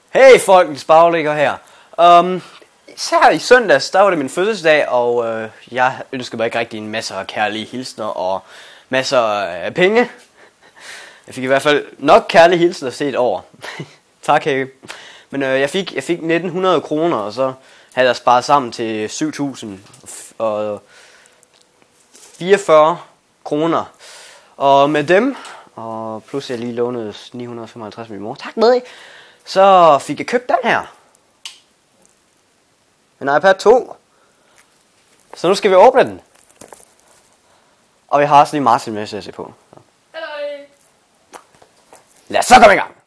Hey folkens baglægger her. Her i søndags, der var det min fødselsdag, og jeg ønskede mig ikke rigtig en masse af kærlige hilsner og masser af penge. Jeg fik i hvert fald nok kærlige hilsner set over. Tak, Hække. Men jeg fik 1900 kroner, og så havde jeg sparet sammen til 7044 kroner. Og med dem, og plus jeg lige lånede 955 med min mor, tak med, så fik jeg købt den her. En iPad 2. Så nu skal vi åbne den. Og vi har også lige Martin med til at se på. Hej. Lad os så komme i gang.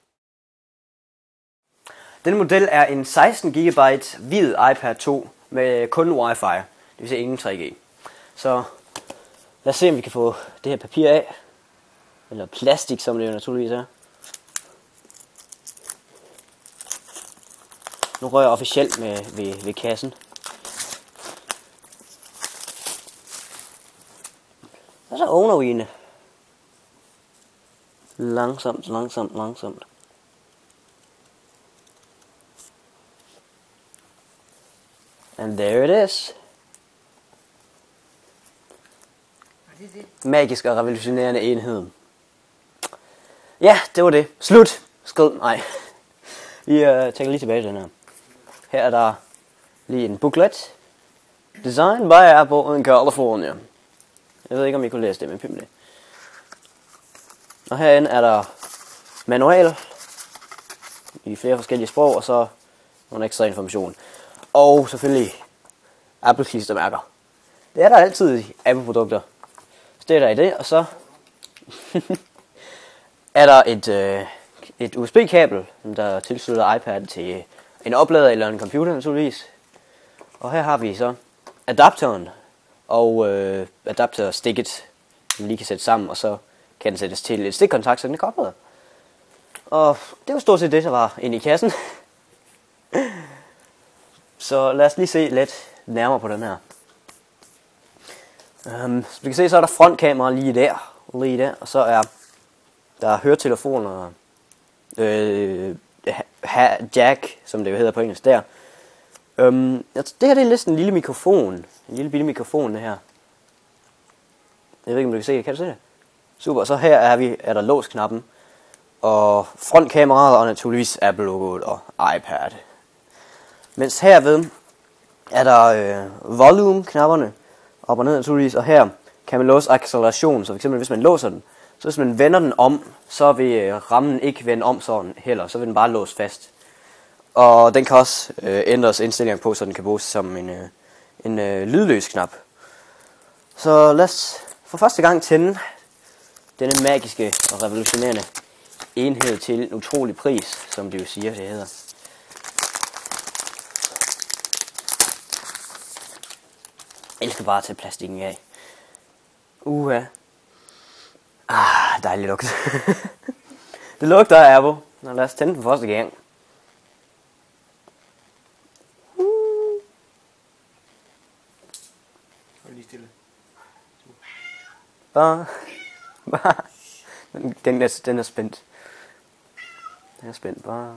Denne model er en 16 GB hvid iPad 2 med kun Wi-Fi. Det vil sige ingen 3G. Så lad os se om vi kan få det her papir af. Eller plastik, som det jo naturligvis er. Nu rører jeg officielt ved kassen. Og så åbner vi hende. Langsomt. And there it is. Magisk og revolutionerende enhed. Ja, det var det. Slut. Skrid. Nej. Vi tænker lige tilbage til den her. Her er der lige en booklet. Designed by Apple in California. Jeg ved ikke, om I kunne læse det, men pynt det. Og herinde er der manual i flere forskellige sprog, og så nogle ekstra information. Og selvfølgelig Apple klistermærker. Det er der altid i Apple-produkter. Så det er der i det, og så er der et USB-kabel, der tilslutter iPad til en oplader eller en computer naturligvis. Og her har vi så adapteren og adapterstikket, som lige kan sætte sammen, og så kan den sættes til et stikkontakt, så den er koblet. Og det var stort set det, der var inde i kassen. Så lad os lige se lidt nærmere på den her. Så vi kan se, så er der frontkamera lige der, og så er der høretelefoner, jack, som det jo hedder på engelsk der. Det her det er lidt en lille mikrofon, en lille bitte mikrofon det her. Jeg ved ikke om du kan se det, kan du se det? Super, så her er der låsknappen, og frontkameraet og naturligvis Apple-logoet og iPad. Mens herved er der volume-knapperne op og ned naturligvis, og her kan man låse acceleration, så f.eks. hvis man låser den, så hvis man vender den om, så vil rammen ikke vende om sådan heller, så vil den bare låse fast. Og den kan også ændres indstillinger på, så den kan bruges som en lydløs knap. Så lad os for første gang tænde denne magiske og revolutionerende enhed til en utrolig pris, som det jo siger, det hedder. Jeg elsker bare at tage plastikken af. Dejlig lugt. Det lugter af Apple. Nå, lad os tænde den første gang. Lige stille. Bare. Den er spændt. Den er spændt. Bare.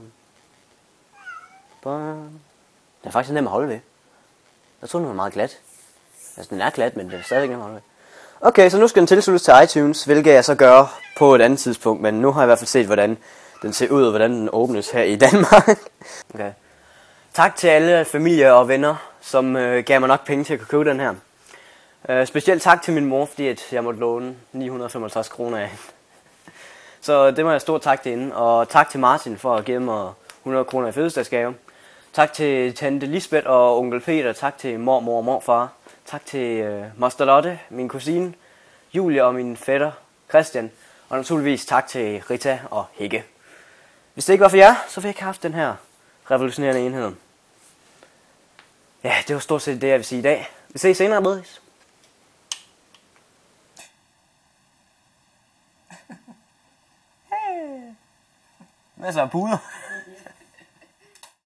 Den er faktisk nem at holde ved. Jeg tror den var meget glat. Altså den er glat, men den er stadig nem at holde ved. Okay, så nu skal den tilsluttes til iTunes, hvilket jeg så gør på et andet tidspunkt, men nu har jeg i hvert fald set, hvordan den ser ud, og hvordan den åbnes her i Danmark. Okay. Tak til alle familie og venner, som gav mig nok penge til at kunne købe den her. Specielt tak til min mor, fordi at jeg måtte låne 955 kroner af hende. Så det må jeg stort tak til hende, og tak til Martin for at give mig 100 kroner i fødselsdagsgave. Tak til tante Lisbeth og onkel Peter, tak til mormor og morfar. Tak til moster Lotte, min kusine, Julie og min fætter Christian. Og naturligvis tak til Rita og Hække. Hvis det ikke var for jer, så ville jeg ikke have haft den her revolutionerende enhed. Ja, det var stort set det, jeg vil sige i dag. Vi ses senere, Bødis. Hvad så, puder?